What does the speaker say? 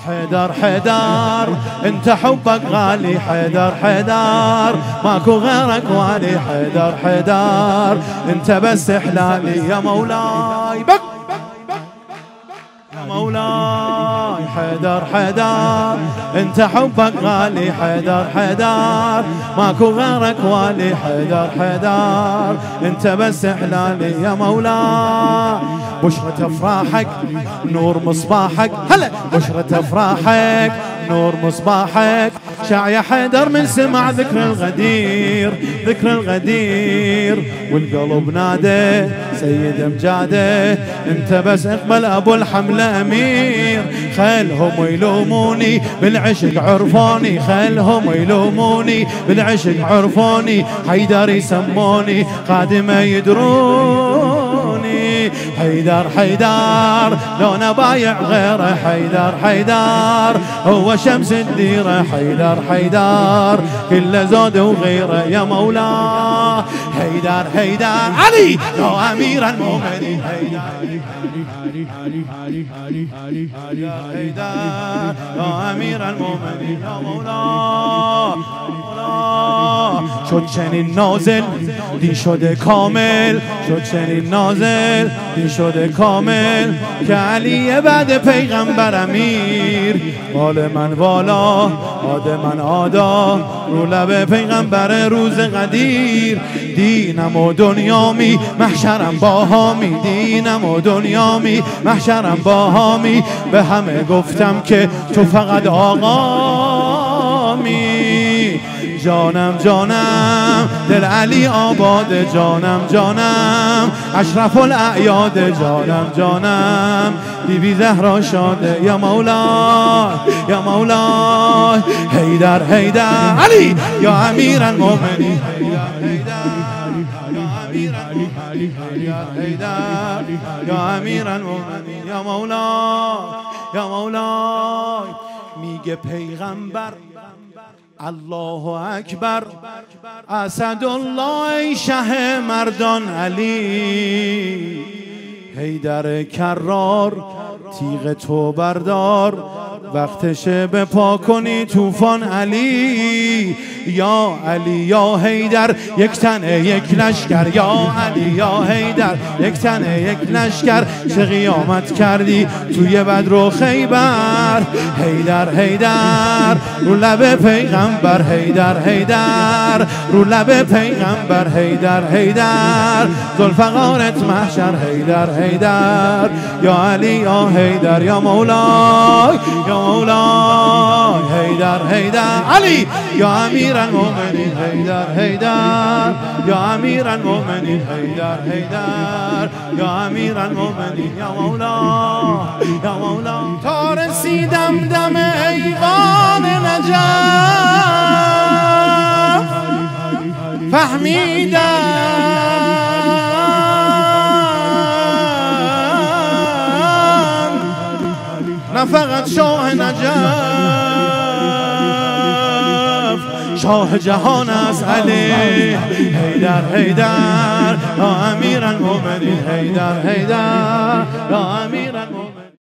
حيدر حيدر انت حبك غالي حيدر حيدر ماكو غيرك والي حيدر حيدر انت بس احلالي يا مولاي بك يا مولاي حيدر حيدر انت حبك غالي حيدر حيدر ماكو غيرك والي حيدر حيدر انت بس احلالي يا مولاي بشرة افراحك نور مصباحك هلا بشرة افراحك نور مصباحك شع يا حيدر من سمع ذكر الغدير ذكر الغدير والقلب نادى سيد امجاده انت بس اقبل ابو الحمله امير خلهم يلوموني بالعشق عرفوني خلهم يلوموني بالعشق عرفوني حيدر يسموني قادمه يدروني حيدر حيدر لو انا بايع غيره حيدر حيدر هو شمس الديره حيدر حيدر كله زود وغيره يا مولاه حيدر حيدر علي يا امير المؤمنين حيدر حيدر يا امير المؤمنين يا مولاه شد چنین نازل دین شده کامل شد چنین نازل دین شده کامل که علی بعد پیغمبر امیر مال من والا عاد من آدا رو لب پیغمبر روز قدیر دینم و دنیامی محشرم باهامی دینم و دنیامی محشرم باهامی به همه گفتم که تو فقط آقامی جانم جانم دل علی آباد جانم جانم اشرف الاعیاد جانم جانم بیبی زهرا شاده یا مولا یا مولا حیدر حیدر علی یا امیر المؤمنین یا امیر المؤمنین یا مولا یا مولا میگه پیغمبر الله اکبر اسدالله شه مردان علی حیدر کرار تیغ تو بردار وقتشه به پا کنی طوفان علی یا علی یا حیدر یک تنه یک لشکر یا علی یا حیدر یک تنه یک لشکر چه قیامت کردی توی بدر و خیبر حیدر حیدر رو لب پیغمبر حیدر حیدر رو لب پیغمبر حیدر حیدر ذوالفقارت محشر حیدر حیدر یا علی یا حیدر یا مولا یا مولا حیدر حیدر علی یا امیر المؤمنین حیدر حیدر یا امیر المؤمنین حیدر حیدر یا امیر المؤمنین یا مولا یا مولا تا رسیدم دم ایوان نجف فهمیدم نه فقط شاه نجف شاه جهان است علی حیدر حیدر یا امیر المؤمنین حیدر حیدر یا امیر المؤمنین